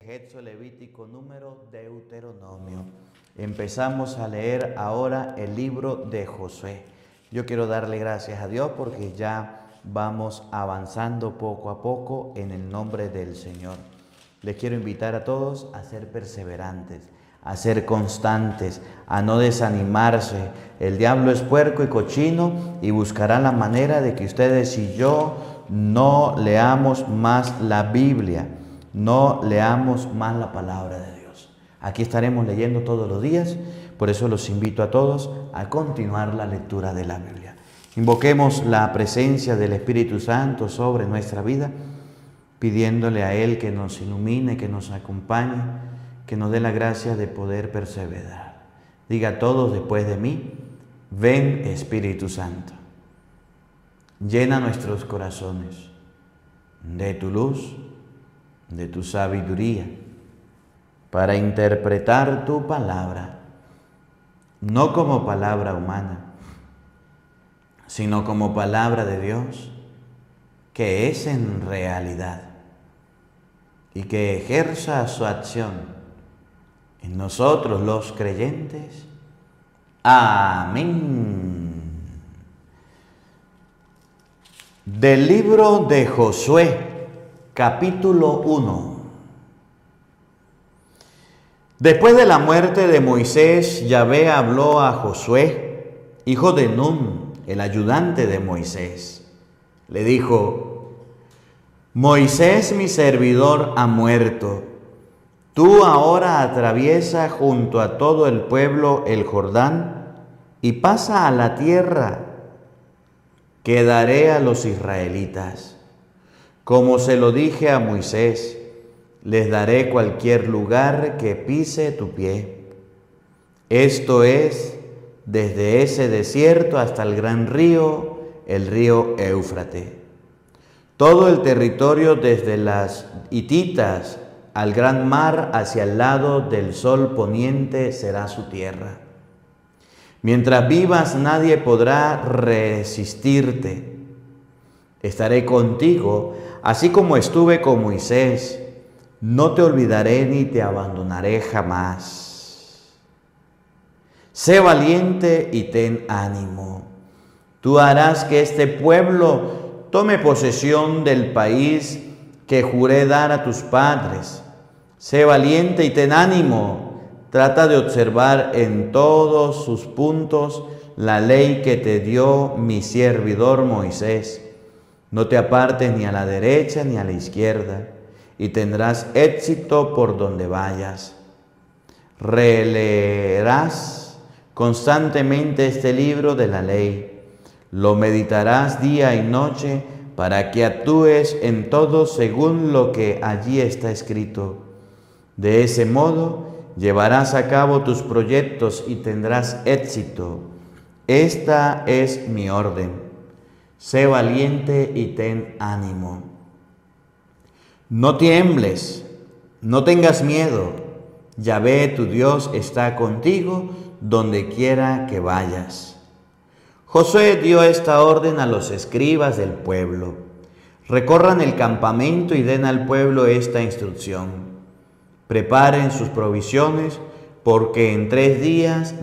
Éxodo, Levítico, Número, Deuteronomio. Empezamos a leer ahora el libro de Josué. Yo quiero darle gracias a Dios porque ya vamos avanzando poco a poco en el nombre del Señor. Les quiero invitar a todos a ser perseverantes, a ser constantes, a no desanimarse. El diablo es puerco y cochino y buscará la manera de que ustedes y yo no leamos más la Biblia, no leamos más la palabra de Dios. Aquí estaremos leyendo todos los días, por eso los invito a todos a continuar la lectura de la Biblia. Invoquemos la presencia del Espíritu Santo sobre nuestra vida, pidiéndole a Él que nos ilumine, que nos acompañe, que nos dé la gracia de poder perseverar. Diga a todos después de mí: ven Espíritu Santo, llena nuestros corazones de tu luz, de tu sabiduría, para interpretar tu palabra, no como palabra humana, sino como palabra de Dios, que es en realidad, y que ejerza su acción en nosotros los creyentes. Amén. Del libro de Josué, capítulo 1. Después de la muerte de Moisés, Yahvé habló a Josué, hijo de Nun, el ayudante de Moisés. Le dijo: Moisés, mi servidor, ha muerto. Tú ahora atraviesa junto a todo el pueblo el Jordán y pasa a la tierra que daré a los israelitas. Como se lo dije a Moisés, les daré cualquier lugar que pise tu pie. Esto es, desde ese desierto hasta el gran río, el río Éufrates. Todo el territorio desde las Hititas al gran mar hacia el lado del sol poniente será su tierra. Mientras vivas nadie podrá resistirte. Estaré contigo, así como estuve con Moisés. No te olvidaré ni te abandonaré jamás. Sé valiente y ten ánimo. Tú harás que este pueblo tome posesión del país que juré dar a tus padres. Sé valiente y ten ánimo. Trata de observar en todos sus puntos la ley que te dio mi servidor Moisés. No te apartes ni a la derecha ni a la izquierda, y tendrás éxito por donde vayas. Releerás constantemente este libro de la ley. Lo meditarás día y noche para que actúes en todo según lo que allí está escrito. De ese modo llevarás a cabo tus proyectos y tendrás éxito. Esta es mi orden. Sé valiente y ten ánimo. No tiembles, no tengas miedo. Yahvé tu Dios está contigo donde quiera que vayas. Josué dio esta orden a los escribas del pueblo: recorran el campamento y den al pueblo esta instrucción: preparen sus provisiones, porque en 3 días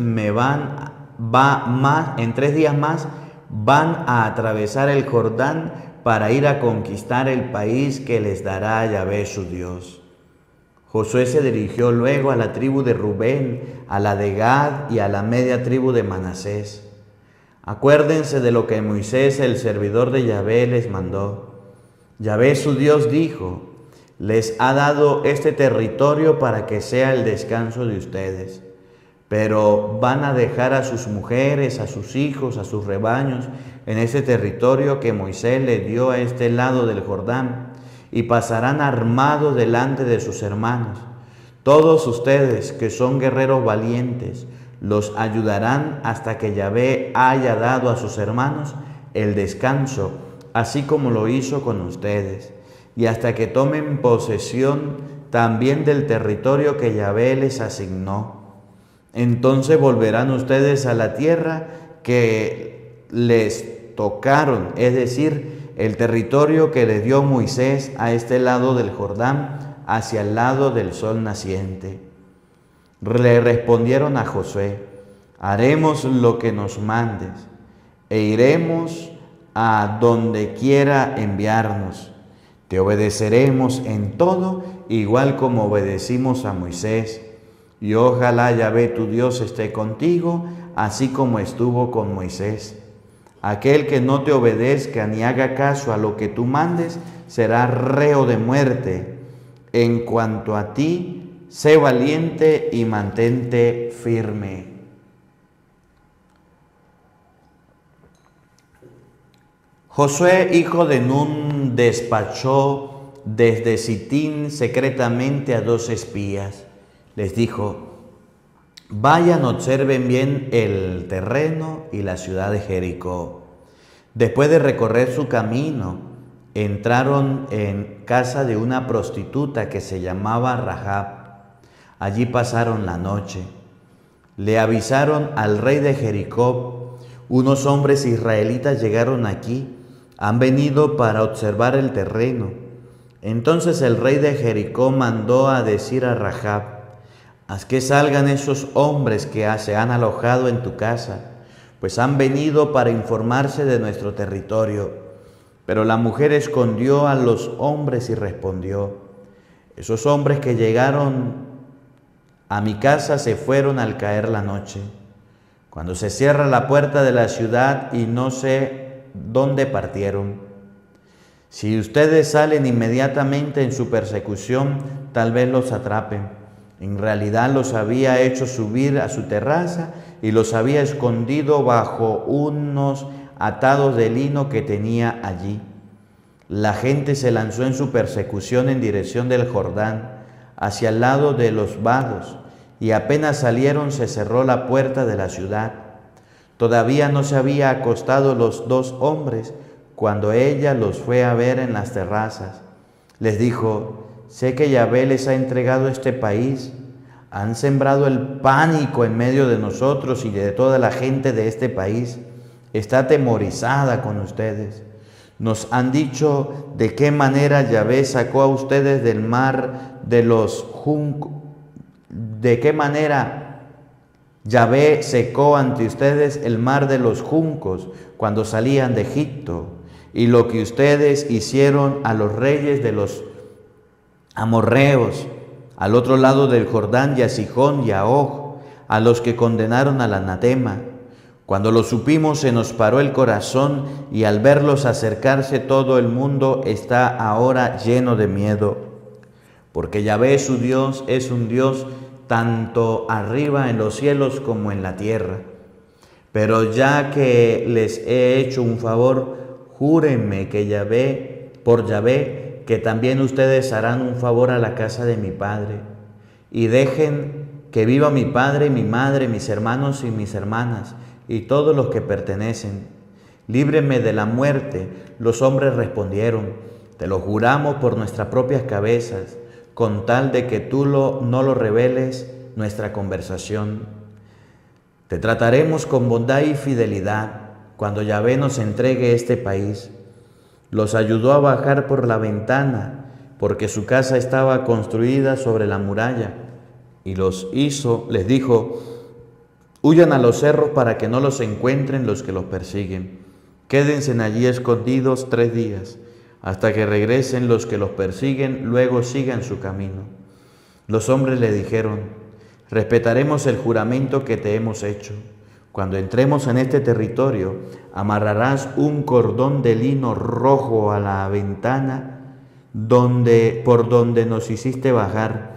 más van a atravesar el Jordán para ir a conquistar el país que les dará Yahvé su Dios. Josué se dirigió luego a la tribu de Rubén, a la de Gad y a la media tribu de Manasés. Acuérdense de lo que Moisés, el servidor de Yahvé, les mandó. Yahvé su Dios dijo: les ha dado este territorio para que sea el descanso de ustedes. Pero van a dejar a sus mujeres, a sus hijos, a sus rebaños en este territorio que Moisés le dio a este lado del Jordán, y pasarán armados delante de sus hermanos. Todos ustedes, que son guerreros valientes, los ayudarán hasta que Yahvé haya dado a sus hermanos el descanso, así como lo hizo con ustedes, y hasta que tomen posesión también del territorio que Yahvé les asignó. Entonces volverán ustedes a la tierra que les tocaron, es decir, el territorio que les dio Moisés a este lado del Jordán, hacia el lado del sol naciente. Le respondieron a Josué: haremos lo que nos mandes, e iremos a donde quiera enviarnos. Te obedeceremos en todo, igual como obedecimos a Moisés. Y ojalá Yahvé tu Dios esté contigo, así como estuvo con Moisés. Aquel que no te obedezca ni haga caso a lo que tú mandes, será reo de muerte. En cuanto a ti, sé valiente y mantente firme. Josué, hijo de Nun, despachó desde Sitín secretamente a 2 espías. Les dijo: vayan, observen bien el terreno y la ciudad de Jericó. Después de recorrer su camino, entraron en casa de una prostituta que se llamaba Rahab. Allí pasaron la noche. Le avisaron al rey de Jericó: unos hombres israelitas llegaron aquí, han venido para observar el terreno. Entonces el rey de Jericó mandó a decir a Rahab: haz que salgan esos hombres que se han alojado en tu casa, pues han venido para informarse de nuestro territorio. Pero la mujer escondió a los hombres y respondió: esos hombres que llegaron a mi casa se fueron al caer la noche, cuando se cierra la puerta de la ciudad, y no sé dónde partieron. Si ustedes salen inmediatamente en su persecución, tal vez los atrapen. En realidad los había hecho subir a su terraza y los había escondido bajo unos atados de lino que tenía allí. La gente se lanzó en su persecución en dirección del Jordán, hacia el lado de los vados, y apenas salieron se cerró la puerta de la ciudad. Todavía no se había acostado los 2 hombres cuando ella los fue a ver en las terrazas. Les dijo: sé que Yahvé les ha entregado este país. Han sembrado el pánico en medio de nosotros y de toda la gente de este país. Está atemorizada con ustedes. Nos han dicho de qué manera Yahvé sacó a ustedes del mar de los juncos, de qué manera Yahvé secó ante ustedes el mar de los juncos cuando salían de Egipto, y lo que ustedes hicieron a los reyes de los amorreos al otro lado del Jordán, y a Sihón y a Og, a los que condenaron al anatema. Cuando lo supimos se nos paró el corazón, y al verlos acercarse todo el mundo está ahora lleno de miedo. Porque Yahvé su Dios es un Dios tanto arriba en los cielos como en la tierra. Pero ya que les he hecho un favor, júrenme que por Yahvé, que también ustedes harán un favor a la casa de mi padre, y dejen que viva mi padre, mi madre, mis hermanos y mis hermanas, y todos los que pertenecen. Líbreme de la muerte. Los hombres respondieron: te lo juramos por nuestras propias cabezas, con tal de que tú no lo reveles nuestra conversación. Te trataremos con bondad y fidelidad cuando Yahvé nos entregue este país. Los ayudó a bajar por la ventana, porque su casa estaba construida sobre la muralla, y les dijo: huyan a los cerros para que no los encuentren los que los persiguen. Quédense allí escondidos 3 días, hasta que regresen los que los persiguen, luego sigan su camino. Los hombres le dijeron: respetaremos el juramento que te hemos hecho. Cuando entremos en este territorio, amarrarás un cordón de lino rojo a la ventana por donde nos hiciste bajar.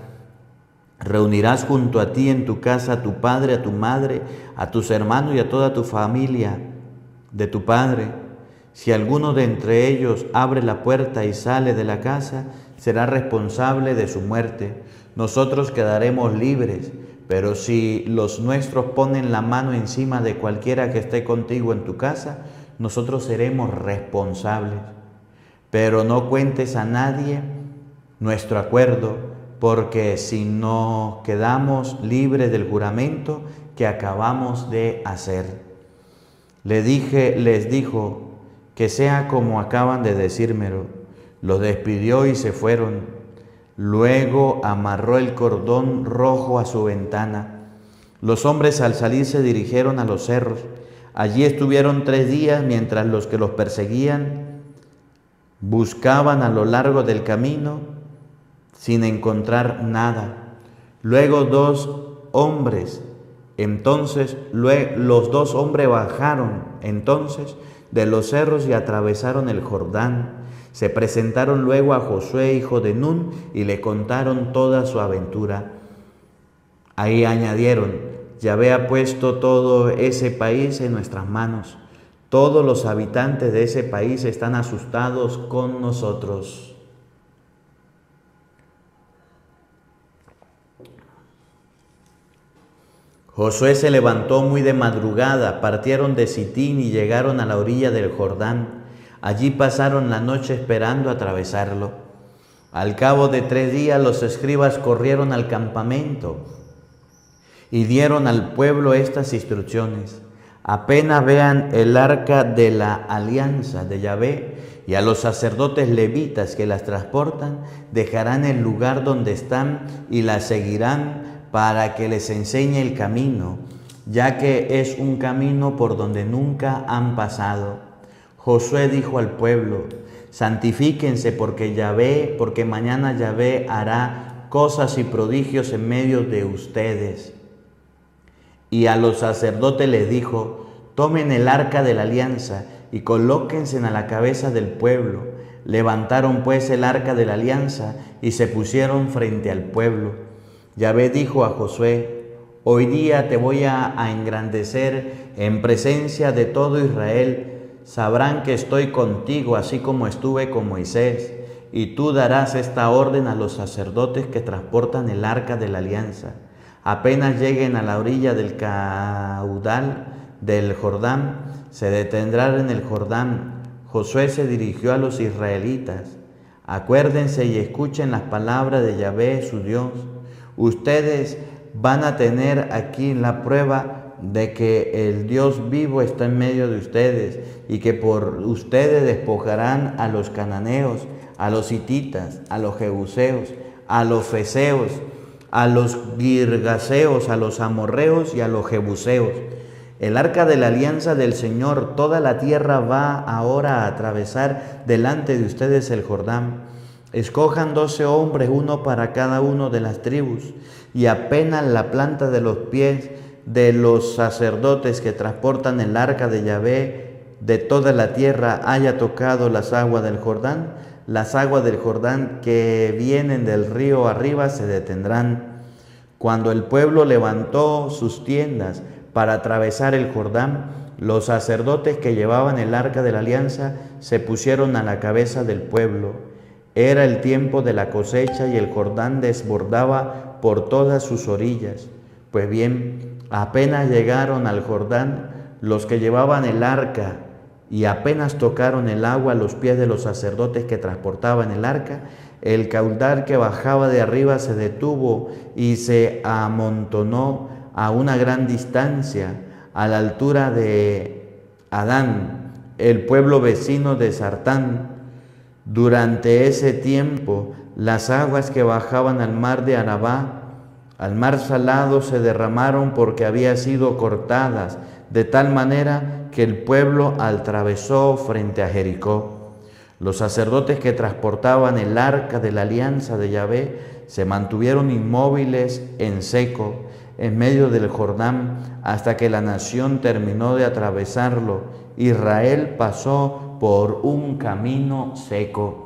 Reunirás junto a ti en tu casa a tu padre, a tu madre, a tus hermanos y a toda tu familia de tu padre. Si alguno de entre ellos abre la puerta y sale de la casa, será responsable de su muerte. Nosotros quedaremos libres. Pero si los nuestros ponen la mano encima de cualquiera que esté contigo en tu casa, nosotros seremos responsables. Pero no cuentes a nadie nuestro acuerdo, porque si no quedamos libres del juramento que acabamos de hacer. Les dijo: que sea como acaban de decírmelo. Los despidió y se fueron. Luego amarró el cordón rojo a su ventana. Los hombres al salir se dirigieron a los cerros. Allí estuvieron 3 días mientras los que los perseguían buscaban a lo largo del camino sin encontrar nada. Luego los dos hombres bajaron entonces de los cerros y atravesaron el Jordán. Se presentaron luego a Josué, hijo de Nun, y le contaron toda su aventura. Ahí añadieron: Yahvé ha puesto todo ese país en nuestras manos. Todos los habitantes de ese país están asustados con nosotros. Josué se levantó muy de madrugada, partieron de Sitín y llegaron a la orilla del Jordán. Allí pasaron la noche esperando atravesarlo. Al cabo de 3 días los escribas corrieron al campamento y dieron al pueblo estas instrucciones: apenas vean el arca de la alianza de Yahvé y a los sacerdotes levitas que las transportan, dejarán el lugar donde están y las seguirán para que les enseñe el camino, ya que es un camino por donde nunca han pasado. Josué dijo al pueblo: santifíquense porque mañana Yahvé hará cosas y prodigios en medio de ustedes. Y a los sacerdotes les dijo: tomen el arca de la alianza y colóquense a la cabeza del pueblo. Levantaron pues el arca de la alianza y se pusieron frente al pueblo. Yahvé dijo a Josué: hoy día te voy a engrandecer en presencia de todo Israel. Sabrán que estoy contigo, así como estuve con Moisés, y tú darás esta orden a los sacerdotes que transportan el arca de la alianza. Apenas lleguen a la orilla del caudal del Jordán, se detendrán en el Jordán. Josué se dirigió a los israelitas: acuérdense y escuchen las palabras de Yahvé, su Dios. Ustedes van a tener aquí la prueba de que el Dios vivo está en medio de ustedes y que por ustedes despojarán a los cananeos, a los hititas, a los jebuseos, a los feseos, a los girgaseos, a los amorreos y a los jebuseos. El arca de la alianza del Señor, toda la tierra va ahora a atravesar delante de ustedes el Jordán. Escojan 12 hombres, uno para cada uno de las tribus, y apenas la planta de los pies de los sacerdotes que transportan el arca de Yahvé de toda la tierra haya tocado las aguas del Jordán que vienen del río arriba se detendrán. Cuando el pueblo levantó sus tiendas para atravesar el Jordán, los sacerdotes que llevaban el arca de la alianza se pusieron a la cabeza del pueblo. Era el tiempo de la cosecha y el Jordán desbordaba por todas sus orillas. Pues bien, apenas llegaron al Jordán, los que llevaban el arca y apenas tocaron el agua a los pies de los sacerdotes que transportaban el arca, el caudal que bajaba de arriba se detuvo y se amontonó a una gran distancia, a la altura de Adán, el pueblo vecino de Sartán. Durante ese tiempo, las aguas que bajaban al mar de Arabá, al mar salado, se derramaron porque habían sido cortadas, de tal manera que el pueblo atravesó frente a Jericó. Los sacerdotes que transportaban el arca de la alianza de Yahvé se mantuvieron inmóviles en seco, en medio del Jordán, hasta que la nación terminó de atravesarlo. Israel pasó por un camino seco.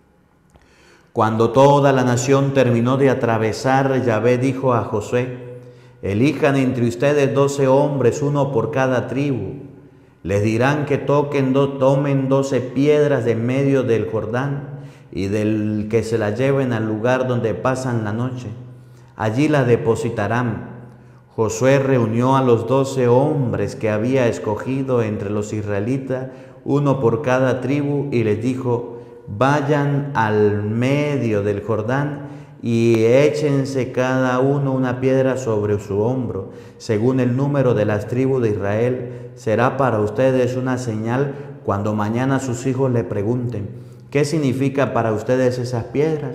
Cuando toda la nación terminó de atravesar, Yahvé dijo a Josué: elijan entre ustedes 12 hombres, uno por cada tribu. Les dirán que tomen 12 piedras de medio del Jordán y del que se las lleven al lugar donde pasan la noche. Allí las depositarán. Josué reunió a los 12 hombres que había escogido entre los israelitas, uno por cada tribu, y les dijo: vayan al medio del Jordán y échense cada uno una piedra sobre su hombro, según el número de las tribus de Israel. Será para ustedes una señal cuando mañana sus hijos le pregunten: ¿qué significa para ustedes esas piedras?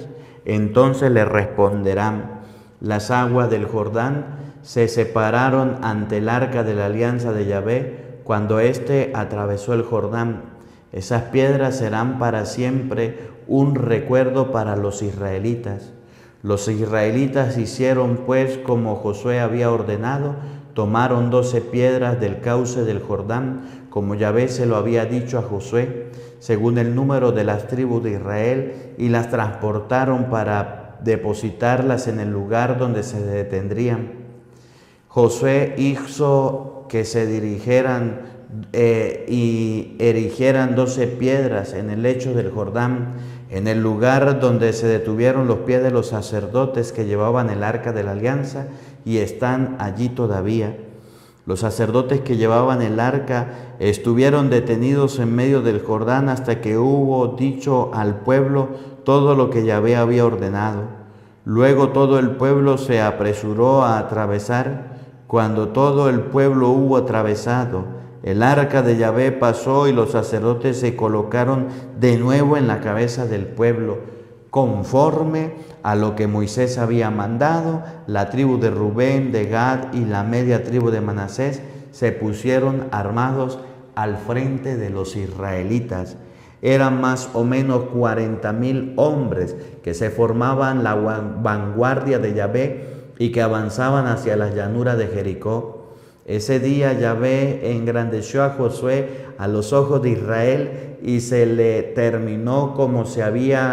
Entonces le responderán: las aguas del Jordán se separaron ante el arca de la alianza de Yahvé cuando éste atravesó el Jordán. Esas piedras serán para siempre un recuerdo para los israelitas. Los israelitas hicieron pues como Josué había ordenado, tomaron 12 piedras del cauce del Jordán, como Yahvé se lo había dicho a Josué, según el número de las tribus de Israel, y las transportaron para depositarlas en el lugar donde se detendrían. Josué hizo que se dirigieran y erigieran 12 piedras en el lecho del Jordán, en el lugar donde se detuvieron los pies de los sacerdotes que llevaban el arca de la alianza, y están allí todavía. Los sacerdotes que llevaban el arca estuvieron detenidos en medio del Jordán hasta que hubo dicho al pueblo todo lo que Yahvé había ordenado. Luego todo el pueblo se apresuró a atravesar. Cuando todo el pueblo hubo atravesado, el arca de Yahvé pasó y los sacerdotes se colocaron de nuevo en la cabeza del pueblo, conforme a lo que Moisés había mandado. La tribu de Rubén, de Gad y la media tribu de Manasés se pusieron armados al frente de los israelitas. Eran más o menos 40,000 hombres que se formaban la vanguardia de Yahvé y que avanzaban hacia las llanuras de Jericó. Ese día Yahvé engrandeció a Josué a los ojos de Israel y se le temió como se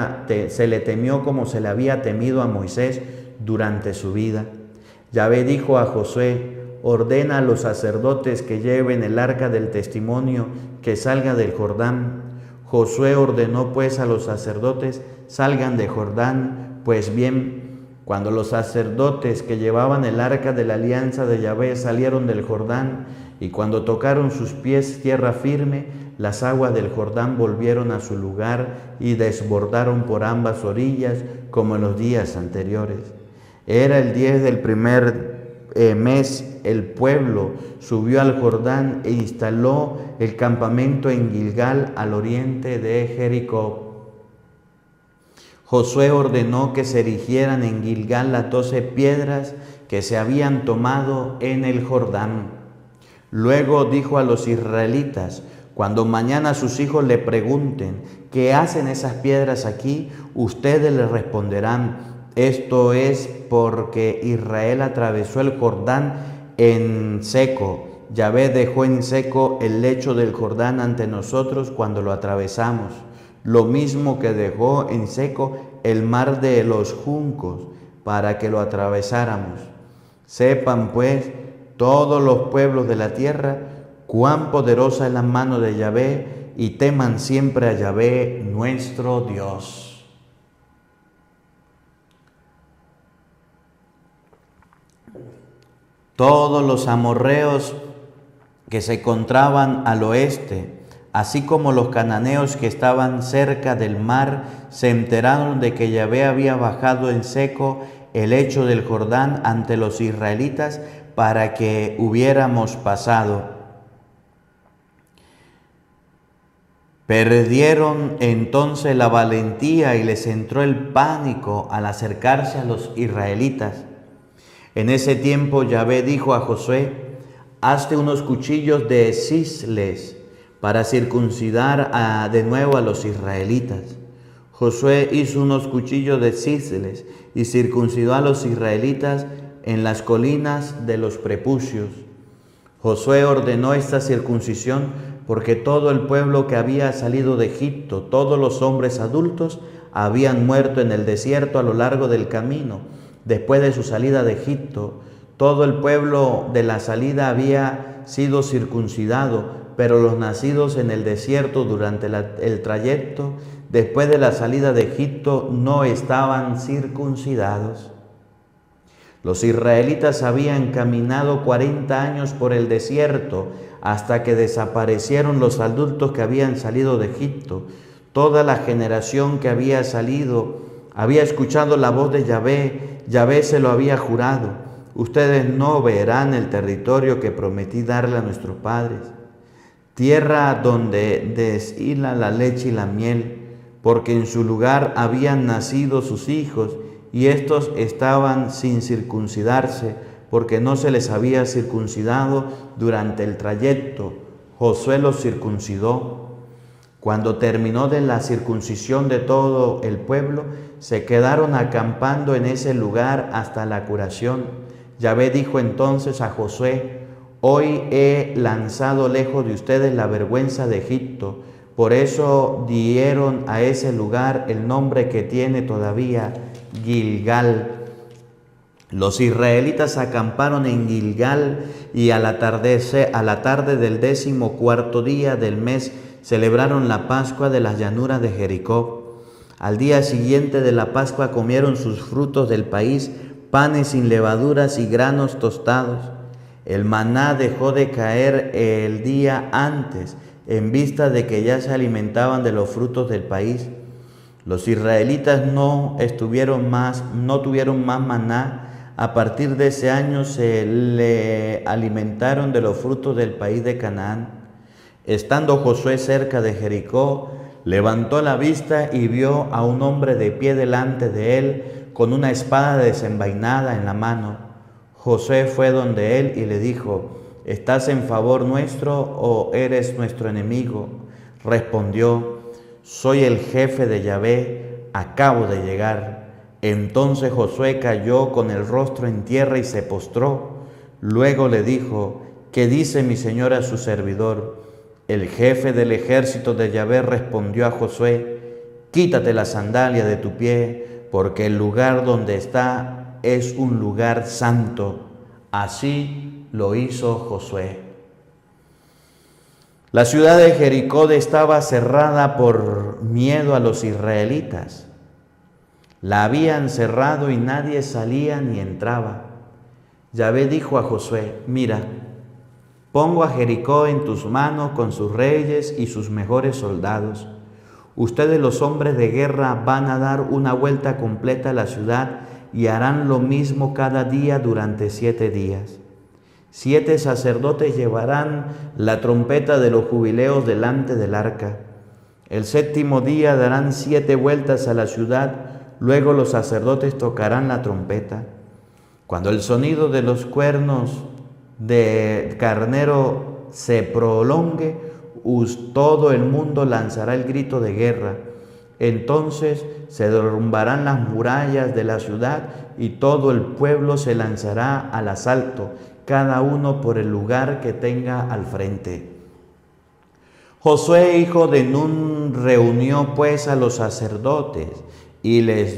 le había temido a Moisés durante su vida. Yahvé dijo a Josué: ordena a los sacerdotes que lleven el arca del testimonio que salga del Jordán. Josué ordenó pues a los sacerdotes: salgan de Jordán. Pues bien, cuando los sacerdotes que llevaban el arca de la alianza de Yahvé salieron del Jordán, y cuando tocaron sus pies tierra firme, las aguas del Jordán volvieron a su lugar y desbordaron por ambas orillas como en los días anteriores. Era el 10 del primer mes. El pueblo subió al Jordán e instaló el campamento en Gilgal, al oriente de Jericó. Josué ordenó que se erigieran en Gilgal las 12 piedras que se habían tomado en el Jordán. Luego dijo a los israelitas: cuando mañana sus hijos le pregunten ¿qué hacen esas piedras aquí?, ustedes les responderán: esto es porque Israel atravesó el Jordán en seco. Yahvé dejó en seco el lecho del Jordán ante nosotros cuando lo atravesamos, lo mismo que dejó en seco el mar de los juncos para que lo atravesáramos. Sepan pues todos los pueblos de la tierra cuán poderosa es la mano de Yahvé, y teman siempre a Yahvé nuestro Dios. Todos los amorreos que se encontraban al oeste, así como los cananeos que estaban cerca del mar, se enteraron de que Yahvé había bajado en seco el lecho del Jordán ante los israelitas para que hubiéramos pasado. Perdieron entonces la valentía y les entró el pánico al acercarse a los israelitas. En ese tiempo Yahvé dijo a Josué: hazte unos cuchillos de cisles para circuncidar de nuevo a los israelitas. Josué hizo unos cuchillos de cisles y circuncidó a los israelitas en las colinas de los prepucios. Josué ordenó esta circuncisión porque todo el pueblo que había salido de Egipto, todos los hombres adultos, habían muerto en el desierto a lo largo del camino. Después de su salida de Egipto, todo el pueblo de la salida había sido circuncidado, pero los nacidos en el desierto durante el trayecto, después de la salida de Egipto, no estaban circuncidados. Los israelitas habían caminado 40 años por el desierto hasta que desaparecieron los adultos que habían salido de Egipto. Toda la generación que había salido había escuchado la voz de Yahvé. Yahvé se lo había jurado: ustedes no verán el territorio que prometí darle a nuestros padres, tierra donde deshila la leche y la miel, porque en su lugar habían nacido sus hijos, y éstos estaban sin circuncidarse, porque no se les había circuncidado durante el trayecto. Josué los circuncidó. Cuando terminó de la circuncisión de todo el pueblo, se quedaron acampando en ese lugar hasta la curación. Yahvé dijo entonces a Josué: hoy he lanzado lejos de ustedes la vergüenza de Egipto. Por eso dieron a ese lugar el nombre que tiene todavía, Gilgal. Los israelitas acamparon en Gilgal y a la tarde del 14º día del mes celebraron la Pascua de las llanuras de Jericó. Al día siguiente de la Pascua comieron sus frutos del país, panes sin levaduras y granos tostados. El maná dejó de caer el día antes, en vista de que ya se alimentaban de los frutos del país. Los israelitas no tuvieron más maná. A partir de ese año se le alimentaron de los frutos del país de Canaán. Estando Josué cerca de Jericó, levantó la vista y vio a un hombre de pie delante de él, con una espada desenvainada en la mano. Josué fue donde él y le dijo: ¿estás en favor nuestro o eres nuestro enemigo? Respondió: soy el jefe de Yahvé, acabo de llegar. Entonces Josué cayó con el rostro en tierra y se postró. Luego le dijo: ¿qué dice mi señor a su servidor? El jefe del ejército de Yahvé respondió a Josué: quítate la sandalia de tu pie, porque el lugar donde está es un lugar santo. Así lo hizo Josué. La ciudad de Jericó estaba cerrada por miedo a los israelitas. La habían cerrado y nadie salía ni entraba. Yahvé dijo a Josué: mira, pongo a Jericó en tus manos con sus reyes y sus mejores soldados. Ustedes, los hombres de guerra, van a dar una vuelta completa a la ciudad y harán lo mismo cada día durante 7 días. 7 sacerdotes llevarán la trompeta de los jubileos delante del arca. El 7º día darán 7 vueltas a la ciudad, luego los sacerdotes tocarán la trompeta. Cuando el sonido de los cuernos de carnero se prolongue, todo el mundo lanzará el grito de guerra. Entonces se derrumbarán las murallas de la ciudad y todo el pueblo se lanzará al asalto, cada uno por el lugar que tenga al frente. Josué, hijo de Nun, reunió pues a los sacerdotes y les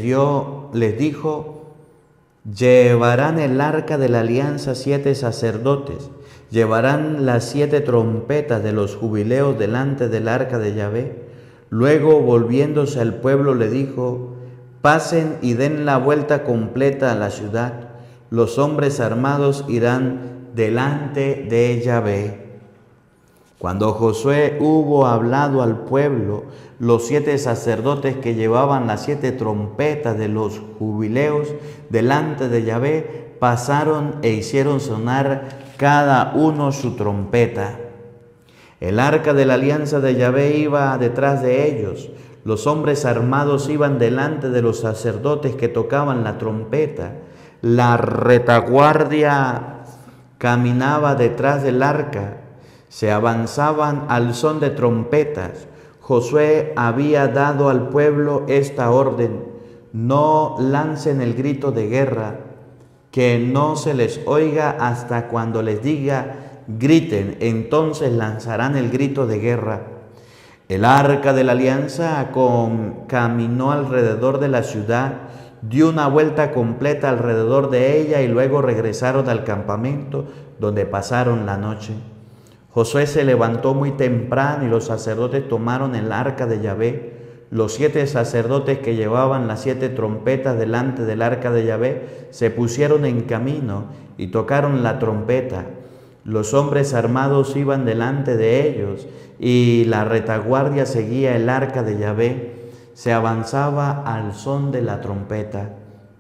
dijo: llevarán el arca de la alianza 7 sacerdotes, llevarán las 7 trompetas de los jubileos delante del arca de Yahvé. Luego, volviéndose al pueblo, le dijo: pasen y den la vuelta completa a la ciudad. Los hombres armados irán delante de Yahvé. Cuando Josué hubo hablado al pueblo, los 7 sacerdotes que llevaban las 7 trompetas de los jubileos delante de Yahvé pasaron e hicieron sonar cada uno su trompeta. El arca de la alianza de Yahvé iba detrás de ellos. Los hombres armados iban delante de los sacerdotes que tocaban la trompeta. La retaguardia caminaba detrás del arca. Se avanzaban al son de trompetas. Josué había dado al pueblo esta orden: no lancen el grito de guerra, que no se les oiga hasta cuando les diga: griten, entonces lanzarán el grito de guerra. El arca de la alianza caminó alrededor de la ciudad, dio una vuelta completa alrededor de ella y luego regresaron al campamento donde pasaron la noche. Josué se levantó muy temprano y los sacerdotes tomaron el arca de Yahvé. Los 7 sacerdotes que llevaban las 7 trompetas delante del arca de Yahvé se pusieron en camino y tocaron la trompeta. Los hombres armados iban delante de ellos y la retaguardia seguía el arca de Yahvé. Se avanzaba al son de la trompeta.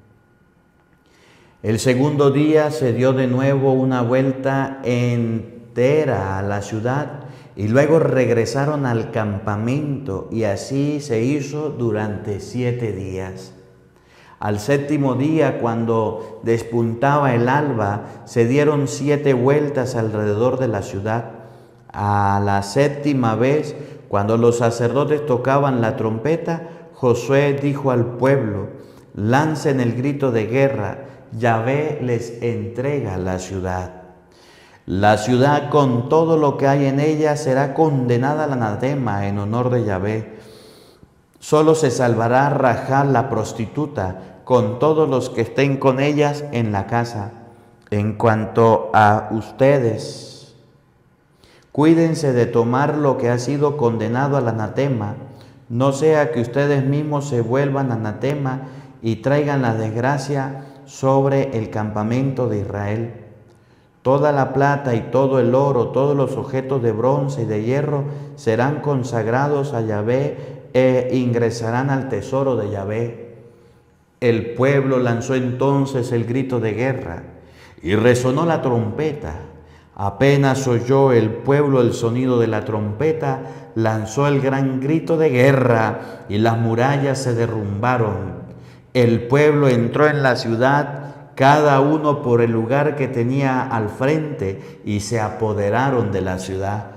El 2º día se dio de nuevo una vuelta entera a la ciudad y luego regresaron al campamento, y así se hizo durante 7 días. Al 7º día, cuando despuntaba el alba, se dieron 7 vueltas alrededor de la ciudad. A la 7ª vez, cuando los sacerdotes tocaban la trompeta, Josué dijo al pueblo: lancen el grito de guerra, Yahvé les entrega la ciudad. La ciudad con todo lo que hay en ella será condenada al anatema en honor de Yahvé. Solo se salvará Rahab la prostituta, con todos los que estén con ellas en la casa. En cuanto a ustedes, cuídense de tomar lo que ha sido condenado al anatema, no sea que ustedes mismos se vuelvan anatema y traigan la desgracia sobre el campamento de Israel. Toda la plata y todo el oro, todos los objetos de bronce y de hierro serán consagrados a Yahvé e ingresarán al tesoro de Yahvé. El pueblo lanzó entonces el grito de guerra y resonó la trompeta. Apenas oyó el pueblo el sonido de la trompeta, lanzó el gran grito de guerra y las murallas se derrumbaron. El pueblo entró en la ciudad, cada uno por el lugar que tenía al frente, y se apoderaron de la ciudad.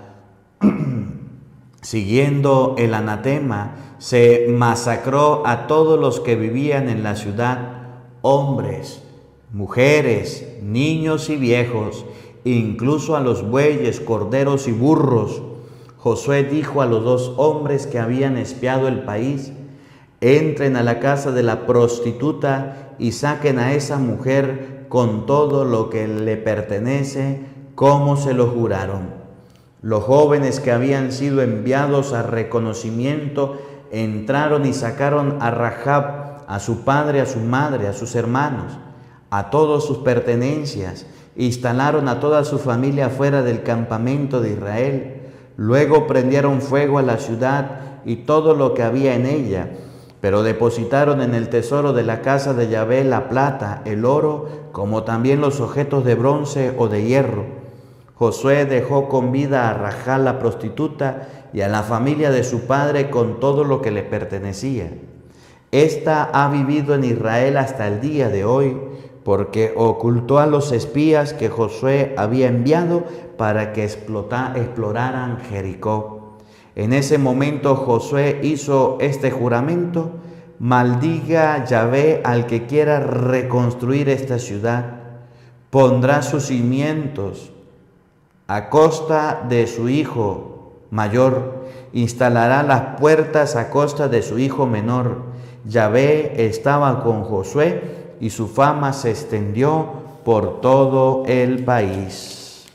Siguiendo el anatema, se masacró a todos los que vivían en la ciudad, hombres, mujeres, niños y viejos, incluso a los bueyes, corderos y burros. Josué dijo a los 2 hombres que habían espiado el país: entren a la casa de la prostituta y saquen a esa mujer con todo lo que le pertenece, como se lo juraron. Los jóvenes que habían sido enviados a reconocimiento entraron y sacaron a Rahab, a su padre, a su madre, a sus hermanos, a todas sus pertenencias, instalaron a toda su familia fuera del campamento de Israel. Luego prendieron fuego a la ciudad y todo lo que había en ella, pero depositaron en el tesoro de la casa de Yahvé la plata, el oro, como también los objetos de bronce o de hierro. Josué dejó con vida a Rahab la prostituta y a la familia de su padre con todo lo que le pertenecía. Esta ha vivido en Israel hasta el día de hoy, porque ocultó a los espías que Josué había enviado para que exploraran Jericó. En ese momento Josué hizo este juramento: maldiga Yahvé al que quiera reconstruir esta ciudad, pondrá sus cimientos a costa de su hijo mayor, instalará las puertas a costa de su hijo menor. Yahvé estaba con Josué y su fama se extendió por todo el país.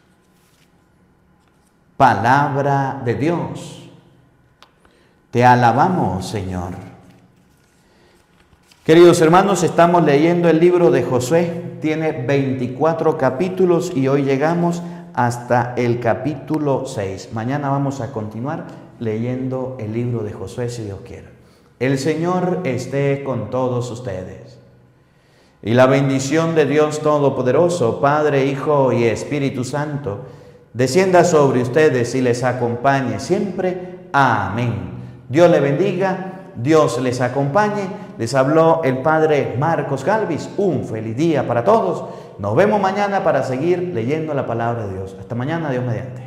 Palabra de Dios. Te alabamos, Señor. Queridos hermanos, estamos leyendo el libro de Josué. Tiene 24 capítulos y hoy llegamos hasta el capítulo 6. Mañana vamos a continuar leyendo el libro de Josué, si Dios quiere. El Señor esté con todos ustedes. Y la bendición de Dios Todopoderoso, Padre, Hijo y Espíritu Santo, descienda sobre ustedes y les acompañe siempre. Amén. Dios les bendiga, Dios les acompañe. Les habló el Padre Marcos Galvis. Un feliz día para todos. Nos vemos mañana para seguir leyendo la palabra de Dios. Hasta mañana, Dios mediante.